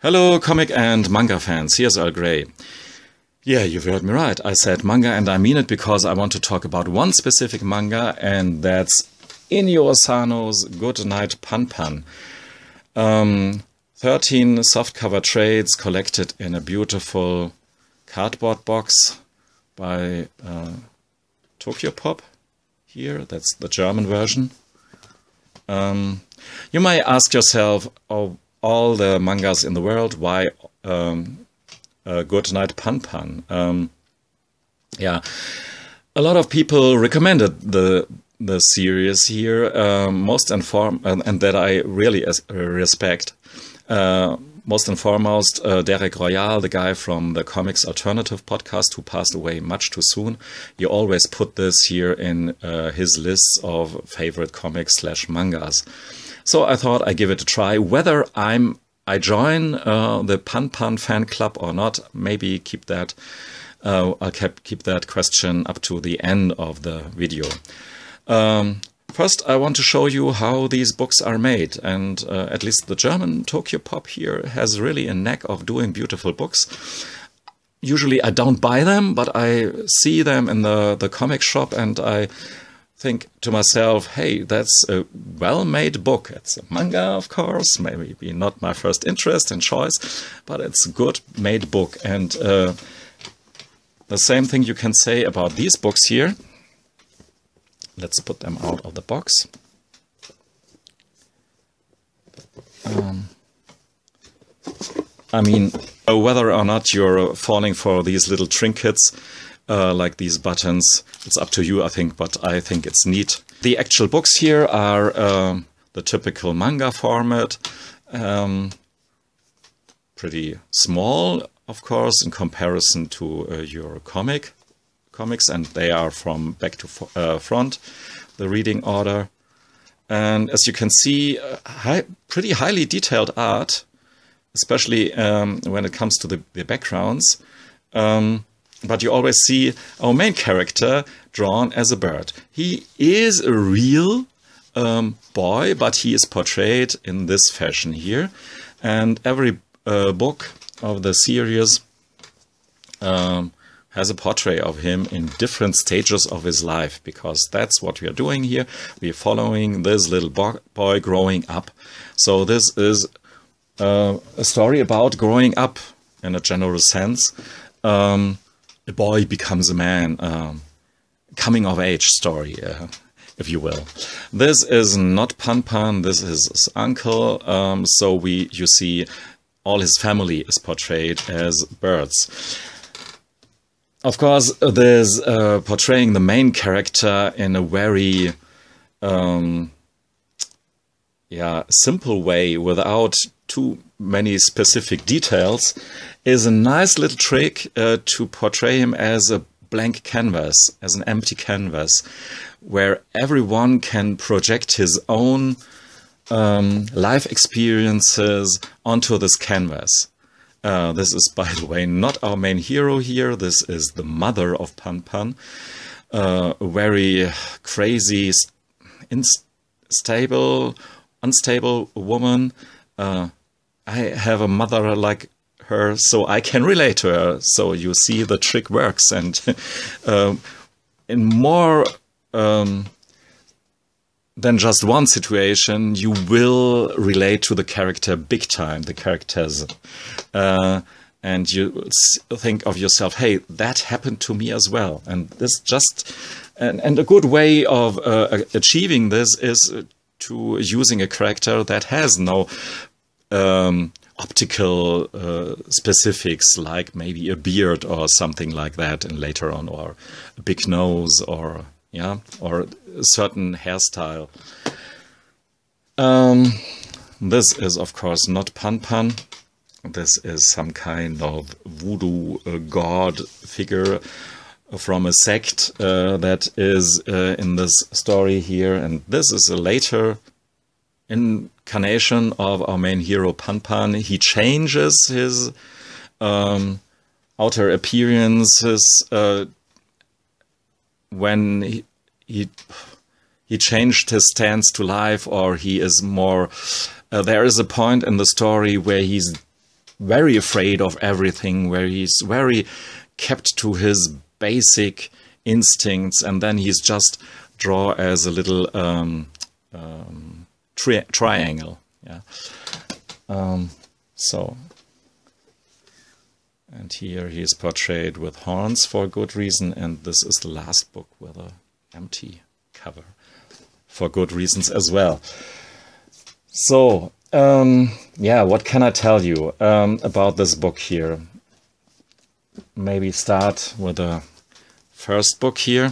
Hello, comic and manga fans. Here's Earl Grey. Yeah, you've heard me right. I said manga, and I mean it because I want to talk about one specific manga, and that's Inyo Asano's Good Night Pan-Pan. 13 softcover trades collected in a beautiful cardboard box by Tokyopop here. That's the German version. You may ask yourself, oh, all the mangas in the world, why Good Night Pan-Pan? Yeah, a lot of people recommended the series here, and that I really respect. Most and foremost, Derek Royale, the guy from the Comics Alternative podcast, who passed away much too soon. He always put this here in his lists of favorite comics/mangas. So I thought I'd give it a try. Whether I join the Pan-Pan fan club or not, maybe keep that. I'll keep that question up to the end of the video. First, I want to show you how these books are made, and at least the German Tokyopop here has really a knack of doing beautiful books. Usually I don't buy them, but I see them in the comic shop and I think to myself, hey, that's a well-made book. It's a manga, of course, maybe not my first interest and choice, but it's a good-made book. And the same thing you can say about these books here. Let's put them out of the box. I mean, whether or not you're falling for these little trinkets, like these buttons, it's up to you, I think, but I think it's neat. The actual books here are the typical manga format. Pretty small, of course, in comparison to your comics, and they are from back to front, the reading order. And as you can see, pretty highly detailed art, especially when it comes to the backgrounds. But you always see our main character drawn as a bird. He is a real boy, but he is portrayed in this fashion here. And every book of the series has a portrait of him in different stages of his life, because that's what we are doing here. We are following this little boy growing up. So this is a story about growing up in a general sense. A boy becomes a man, coming of age story, if you will. This is not Pan-Pan, this is his uncle. So you see all his family is portrayed as birds. Of course, there's portraying the main character in a very simple way, without too many specific details, is a nice little trick to portray him as a blank canvas, as an empty canvas, where everyone can project his own life experiences onto this canvas. This is, by the way, not our main hero here. This is the mother of Pan-Pan, a very crazy, unstable woman. I have a mother like her, so I can relate to her. So you see the trick works, and in more than just one situation, you will relate to the character big time, the characters. And you think of yourself, hey, that happened to me as well. And this and a good way of achieving this is to using a character that has no optical specifics, like maybe a beard or something like that, and later on, or a big nose, or a certain hairstyle. This is, of course, not Pan-Pan. This is some kind of voodoo god figure from a sect that is in this story here. And this is a later incarnation of our main hero, Pan-Pan. He changes his outer appearances when he changed his stance to life, or he is more... there is a point in the story where he's very afraid of everything, where he's very kept to his basic instincts, and then he's just draw as a little triangle. Yeah. So, and here he is portrayed with horns for good reason, and this is the last book with an empty cover for good reasons as well. So, yeah, what can I tell you about this book here? Maybe start with the first book here.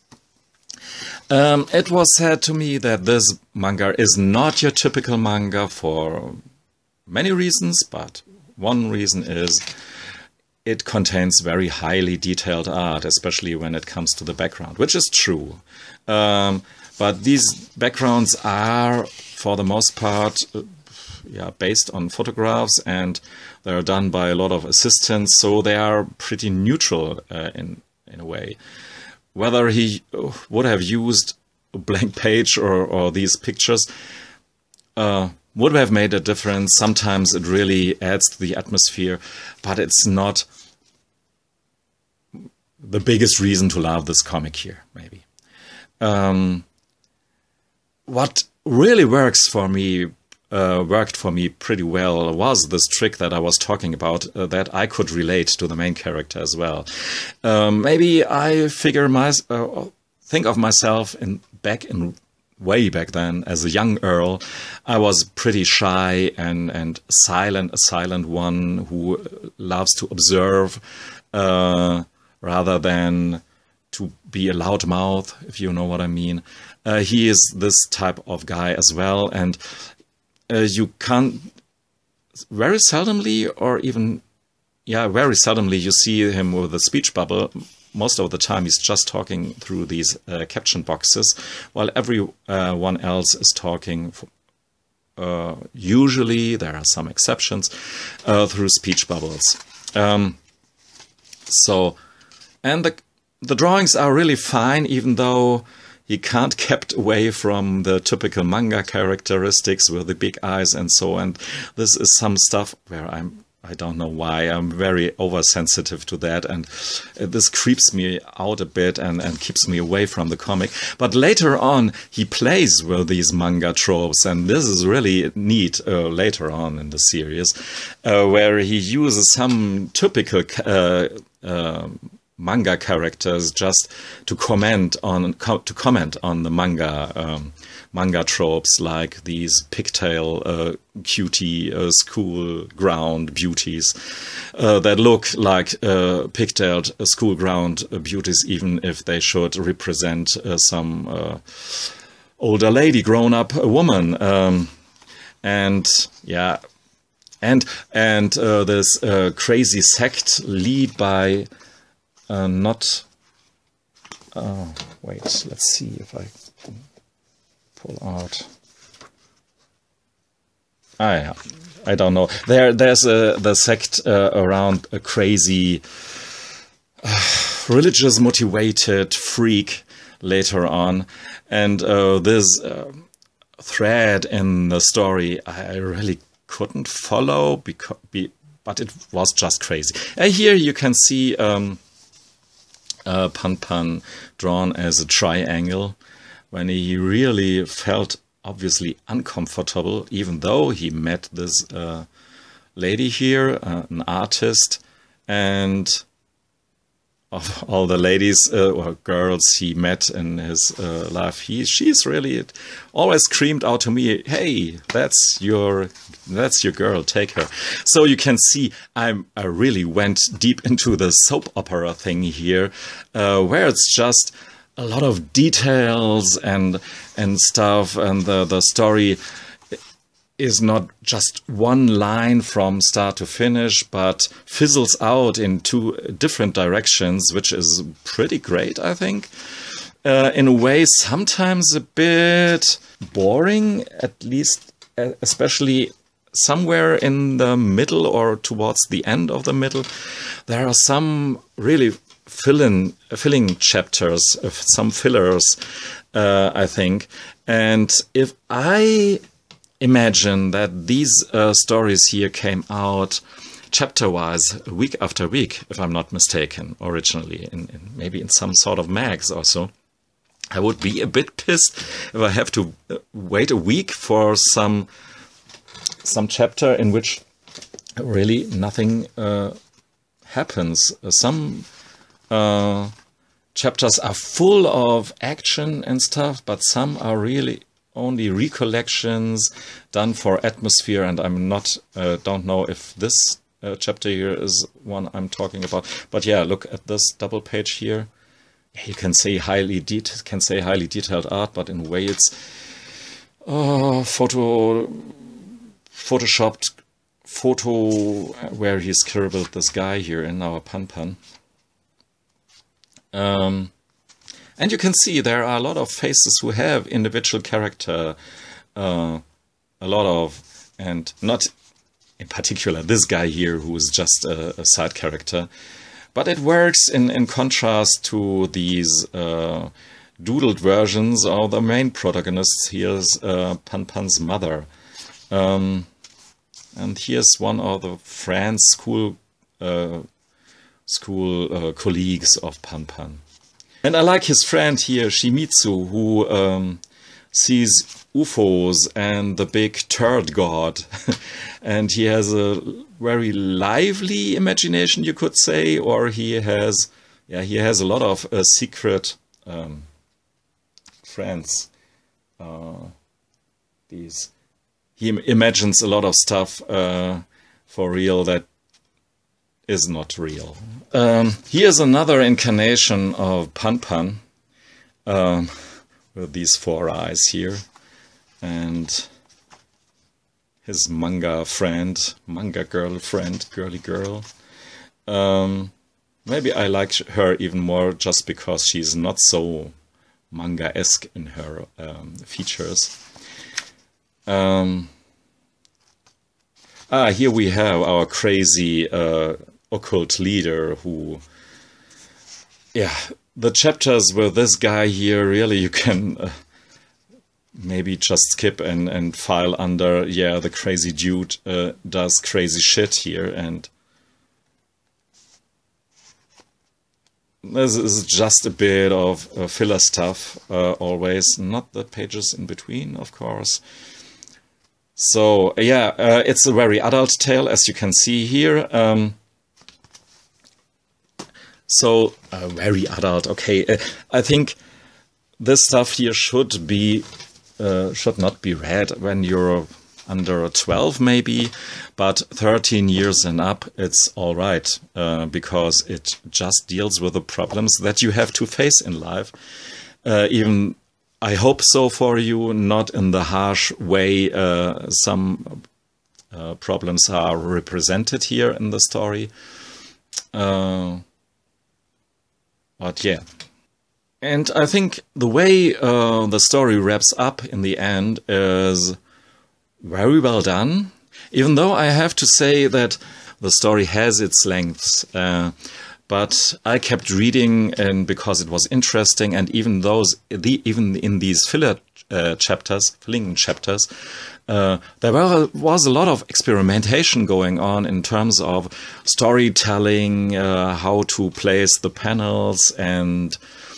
It was said to me that this manga is not your typical manga for many reasons, but one reason is it contains very highly detailed art, especially when it comes to the background, which is true. But these backgrounds are, for the most part, based on photographs, and they're done by a lot of assistants, so they are pretty neutral in a way. Whether he would have used a blank page or these pictures would have made a difference. Sometimes it really adds to the atmosphere, but it's not the biggest reason to love this comic here, maybe. What really worked for me pretty well was this trick that I was talking about, that I could relate to the main character as well. Maybe I think of myself way back then as a young Earl. I was pretty shy and a silent one who loves to observe rather than to be a loud mouth, if you know what I mean. He is this type of guy as well, and you can't very seldomly you see him with a speech bubble. Most of the time he's just talking through these caption boxes, while everyone else is talking, usually, there are some exceptions, through speech bubbles. And the drawings are really fine, even though he can't kept away from the typical manga characteristics with the big eyes and so on. This is some stuff where I don't know why, I'm very oversensitive to that, and this creeps me out a bit and keeps me away from the comic. But later on, he plays with these manga tropes, and this is really neat later on in the series, where he uses some typical manga characters just to comment on the manga tropes, like these pigtail cutie school ground beauties that look like pigtailed school ground beauties, even if they should represent some older lady, grown up woman, and this crazy sect lead by wait, let's see if I can pull out. I don't know. There's the sect around a crazy religious motivated freak later on, and this thread in the story I really couldn't follow but it was just crazy. Here you can see Pan Pan drawn as a triangle, when he really felt obviously uncomfortable, even though he met this lady here, an artist, and of all the ladies or girls he met in his life, she's really always screamed out to me, "Hey, that's your girl, take her." So you can see I really went deep into the soap opera thing here, where it's just a lot of details and stuff, and the story is not just one line from start to finish, but fizzles out in two different directions, which is pretty great, I think. In a way, sometimes a bit boring, at least, especially somewhere in the middle or towards the end of the middle. There are some really filling chapters, some fillers, I think. And if I imagine that these stories here came out chapter-wise, week after week, if I'm not mistaken, originally, maybe in some sort of mags or so. I would be a bit pissed if I have to wait a week for some chapter in which really nothing happens. Some chapters are full of action and stuff, but some are really only recollections done for atmosphere, and I'm not don't know if this chapter here is one I'm talking about. But yeah, look at this double page here. You can say highly detailed art, but in a way it's photoshopped photo where he scribbled this guy here in our Pan. And you can see there are a lot of faces who have individual character, and not in particular this guy here who is just a side character, but it works in contrast to these doodled versions of the main protagonists. Here's Pan's mother, and here's one of the friends, school colleagues of Pan. And I like his friend here, Shimizu, who sees UFOs and the big turd god. And he has a very lively imagination, you could say, or he has a lot of secret friends. He imagines a lot of stuff for real that is not real. Here's another incarnation of Pan, with these 4 eyes here, and his manga girlfriend, girly girl. Maybe I like her even more just because she's not so manga-esque in her features. Here we have our crazy occult leader who, the chapters with this guy here, really you can maybe just skip and file under, the crazy dude does crazy shit here, and this is just a bit of filler stuff, always, not the pages in between, of course. So, it's a very adult tale, as you can see here. Very adult, okay. I think this stuff here should not be read when you're under 12 maybe, but 13 years and up, it's all right, because it just deals with the problems that you have to face in life. Even, I hope so for you, not in the harsh way some problems are represented here in the story. But yeah. And I think the way the story wraps up in the end is very well done. Even though I have to say that the story has its lengths. But I kept reading, and because it was interesting, and even in these filling chapters, there was a lot of experimentation going on in terms of storytelling, how to place the panels, and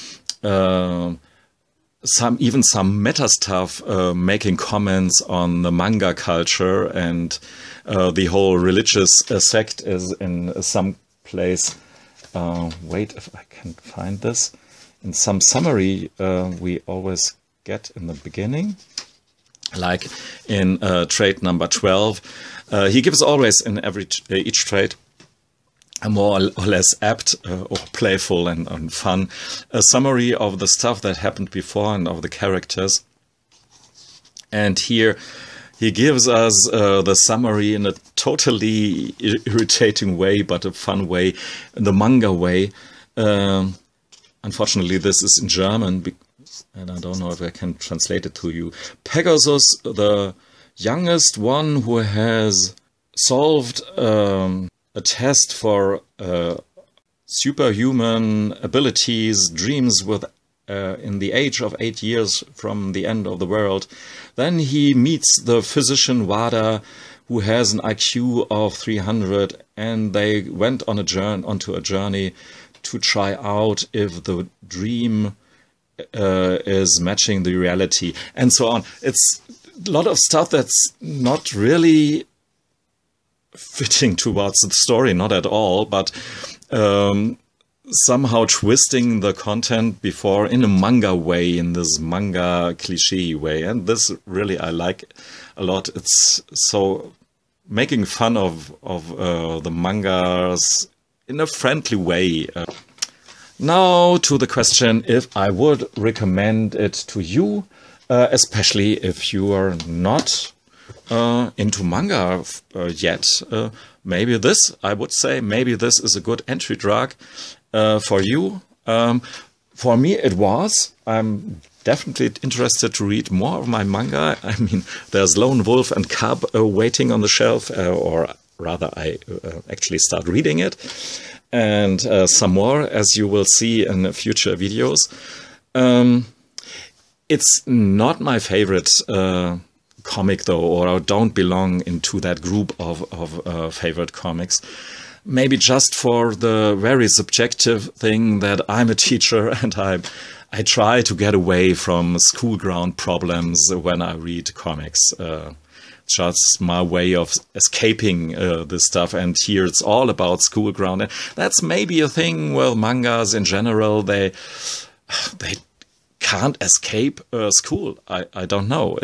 some meta stuff, making comments on the manga culture, and the whole religious sect is in some place. Wait, if I can find this. In some summary we always get in the beginning, like in trait number 12, he gives always in each trait a more or less apt or playful and fun a summary of the stuff that happened before and of the characters. And here he gives us the summary in a totally irritating way, but a fun way, the manga way. Unfortunately, this is in German, and I don't know if I can translate it to you. Pegasus, the youngest one who has solved a test for superhuman abilities, dreams with in the age of 8 years from the end of the world. Then he meets the physician Wada, who has an IQ of 300, and they went on onto a journey to try out if the dream is matching the reality, and so on. It's a lot of stuff that's not really fitting towards the story, not at all, but somehow twisting the content before in a manga way, in this manga cliche way. And this really I like a lot. It's so making fun of the mangas in a friendly way. Now to the question if I would recommend it to you, especially if you are not into manga yet. Maybe this, I would say, maybe this is a good entry drug for you. For me it was. I'm definitely interested to read more of my manga. I mean, there's Lone Wolf and Cub waiting on the shelf, or rather I actually start reading it. And some more, as you will see in future videos. It's not my favorite comic though, or I don't belong into that group of favorite comics. Maybe just for the very subjective thing that I'm a teacher and I try to get away from school ground problems when I read comics. Just my way of escaping this stuff, and here it's all about school ground. And that's maybe a thing with mangas in general. They can't escape school. I don't know.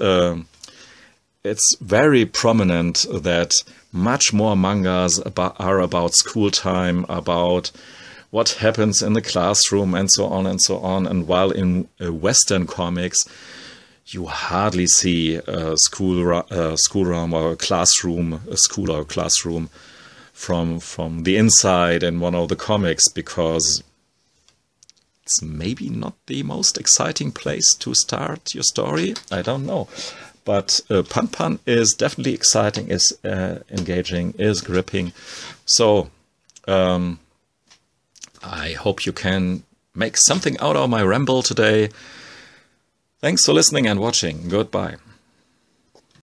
It's very prominent that much more mangas are about school time, about what happens in the classroom, and so on and so on. And while in Western comics, you hardly see a schoolroom or a classroom, a school or a classroom from the inside in one of the comics, because it's maybe not the most exciting place to start your story. I don't know. But Pan Pan is definitely exciting, is engaging, is gripping. So I hope you can make something out of my ramble today. Thanks for listening and watching. Goodbye.